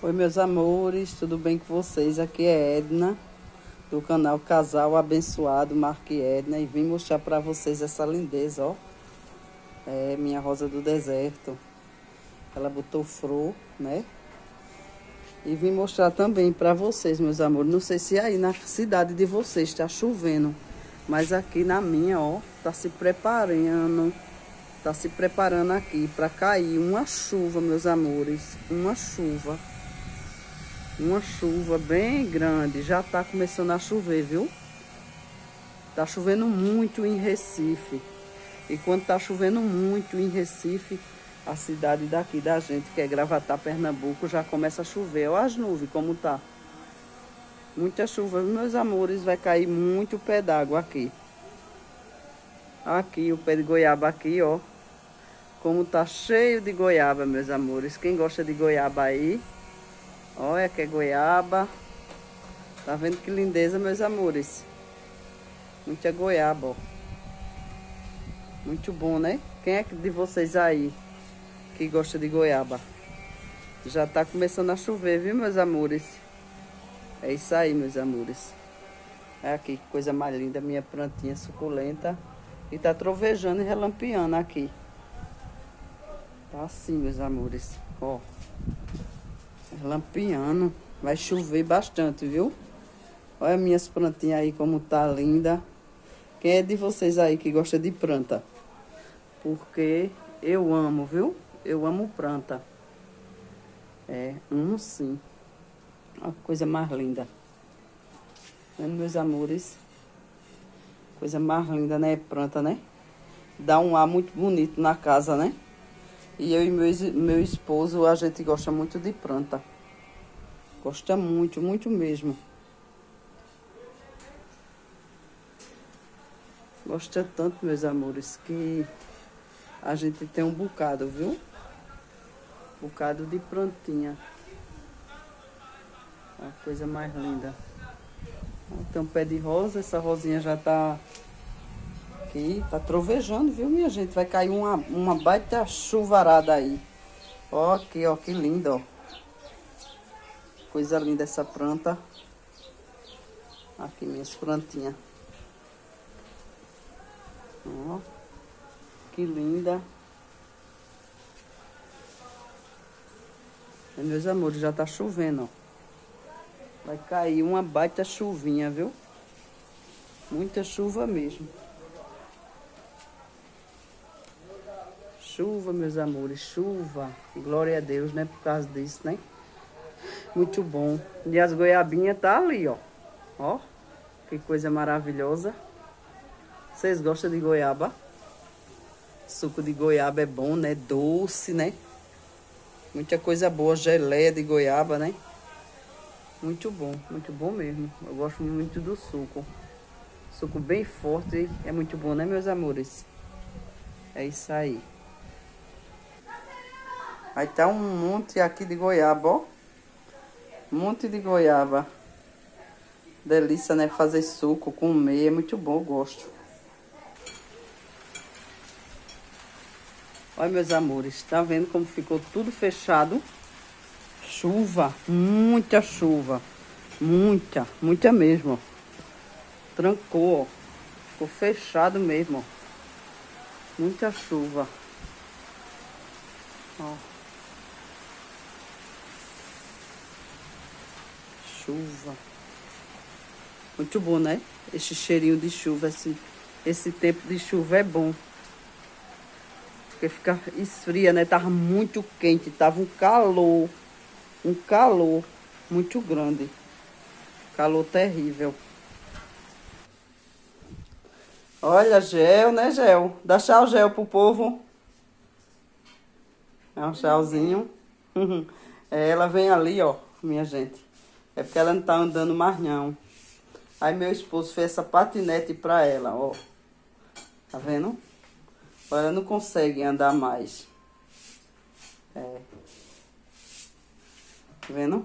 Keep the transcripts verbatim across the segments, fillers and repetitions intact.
Oi, meus amores, tudo bem com vocês? Aqui é Edna, do canal Casal Abençoado, Marque Edna, e vim mostrar pra vocês essa lindeza, ó. É minha rosa do deserto. Ela botou flor, né? E vim mostrar também pra vocês, meus amores. Não sei se aí na cidade de vocês tá chovendo, mas aqui na minha, ó, tá se preparando. Tá se preparando aqui pra cair uma chuva, meus amores. Uma chuva. Uma chuva bem grande. Já tá começando a chover, viu? Tá chovendo muito em Recife. E quando tá chovendo muito em Recife, a cidade daqui da gente, que é Gravatá, Pernambuco, já começa a chover. Olha as nuvens como tá. Muita chuva, meus amores. Vai cair muito pé d'água aqui. Aqui, o pé de goiaba aqui, ó. Como tá cheio de goiaba, meus amores. Quem gosta de goiaba aí, olha que é goiaba. Tá vendo que lindeza, meus amores? Muita goiaba, ó. Muito bom, né? Quem é de vocês aí que gosta de goiaba? Já tá começando a chover, viu, meus amores? É isso aí, meus amores. É aqui, que coisa mais linda, minha plantinha suculenta. E tá trovejando e relampeando aqui. Tá assim, meus amores, ó. Relampeando. Vai chover bastante, viu? Olha minhas plantinhas aí como tá linda. Quem é de vocês aí que gosta de planta? Porque eu amo, viu? Eu amo planta. É, amo sim. Olha que coisa mais linda. Vendo, meus amores? Coisa mais linda, né? Planta, né? Dá um ar muito bonito na casa, né? E eu e meu, meu esposo, a gente gosta muito de planta. Gosta muito, muito mesmo. Gosta tanto, meus amores, que a gente tem um bocado, viu? Um bocado de plantinha. A coisa mais linda. Tem um pé de rosa, essa rosinha já tá aqui, tá trovejando, viu, minha gente? Vai cair uma, uma baita chuvarada aí. Ó, aqui, ó, que lindo, ó. Coisa linda essa planta. Aqui, minhas plantinhas. Ó, que linda. E, meus amores, já tá chovendo, ó. Vai cair uma baita chuvinha, viu? Muita chuva mesmo. Chuva, meus amores, chuva. Glória a Deus, né? Por causa disso, né? Muito bom. E as goiabinhas tá ali, ó. Ó, que coisa maravilhosa. Vocês gostam de goiaba? Suco de goiaba é bom, né? Doce, né? Muita coisa boa. Geleia de goiaba, né? Muito bom, muito bom mesmo. Eu gosto muito do suco. Suco bem forte, é muito bom, né, meus amores? É isso aí. Aí tá um monte aqui de goiaba, ó. Um monte de goiaba. Delícia, né? Fazer suco, comer, é muito bom, eu gosto. Olha, meus amores, tá vendo como ficou tudo fechado? Chuva, muita chuva. Muita, muita mesmo. Trancou, ó. Ficou fechado mesmo, ó. Muita chuva. Ó. Chuva. Muito bom, né? Esse cheirinho de chuva, esse, esse tempo de chuva é bom. Porque fica esfria, né? Tava muito quente, tava um calor. Um calor muito grande. Calor terrível. Olha, Gel, né, Gel? Dá tchau, Gel, pro povo. É um tchauzinho. É, ela vem ali, ó, minha gente. É porque ela não tá andando mais, não. Aí meu esposo fez essa patinete pra ela, ó. Tá vendo? Ela não consegue andar mais. É. Tá vendo?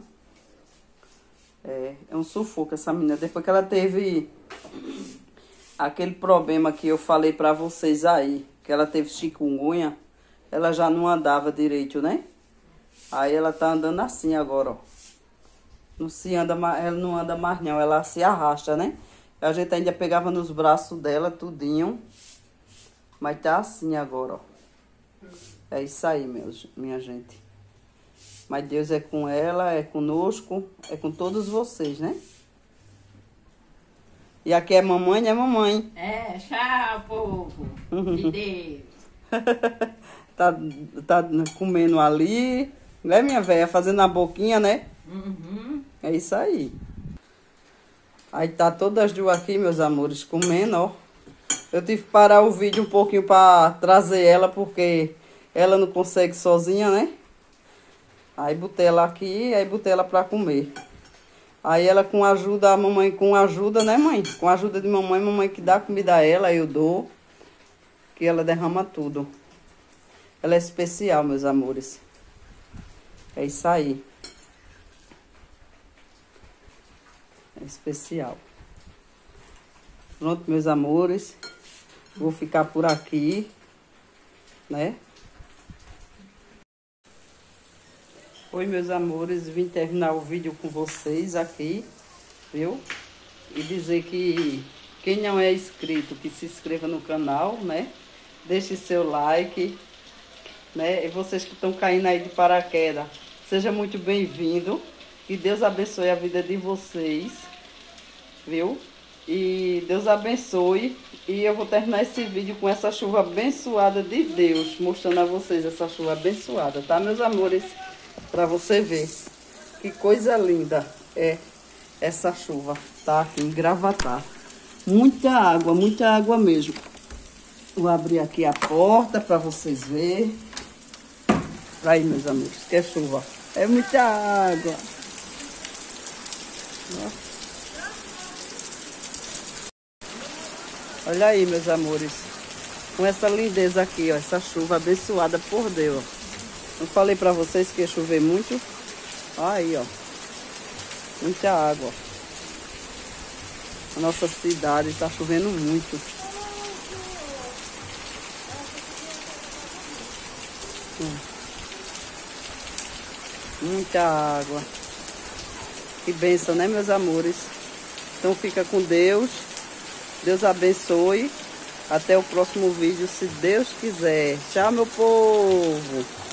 É, é um sufoco essa menina. Depois que ela teve aquele problema que eu falei pra vocês aí, que ela teve chikungunya, ela já não andava direito, né? Aí ela tá andando assim agora, ó. Não se anda, ela não anda mais não, ela se arrasta, né? A gente ainda pegava nos braços dela, tudinho. Mas tá assim agora, ó. É isso aí, meus, minha gente. Mas Deus é com ela, é conosco, é com todos vocês, né? E aqui é mamãe, é mamãe. É, tchau, povo. De Deus. tá, tá comendo ali, né, minha velha? Fazendo a boquinha, né? Uhum. É isso aí. Aí tá todas as duas aqui, meus amores, comendo, ó. Eu tive que parar o vídeo um pouquinho pra trazer ela, porque ela não consegue sozinha, né? Aí botei ela aqui, aí botei ela pra comer. Aí ela com ajuda, a mamãe com ajuda, né, mãe? Com a ajuda de mamãe, mamãe que dá comida a ela, eu dou. Que ela derrama tudo. Ela é especial, meus amores. É isso aí. É especial. Pronto, meus amores. Vou ficar por aqui, né? Oi, meus amores. Vim terminar o vídeo com vocês aqui, viu? E dizer que quem não é inscrito, que se inscreva no canal, né? Deixe seu like, né? E vocês que estão caindo aí de paraquedas, seja muito bem-vindo. Que Deus abençoe a vida de vocês, viu? E Deus abençoe. E eu vou terminar esse vídeo com essa chuva abençoada de Deus, mostrando a vocês essa chuva abençoada, tá, meus amores? Pra você ver que coisa linda é essa chuva, tá? Aqui em Gravatá. Muita água, muita água mesmo. Vou abrir aqui a porta pra vocês verem. Aí, meus amigos, que é chuva. É muita água. Ó. Olha aí, meus amores. Com essa lindeza aqui, ó. Essa chuva abençoada por Deus. Não falei pra vocês que ia chover muito? Aí, ó. Muita água. A nossa cidade tá chovendo muito. Hum. Muita água. Que bênção, né, meus amores? Então fica com Deus. Deus abençoe. Até o próximo vídeo, se Deus quiser. Tchau, meu povo.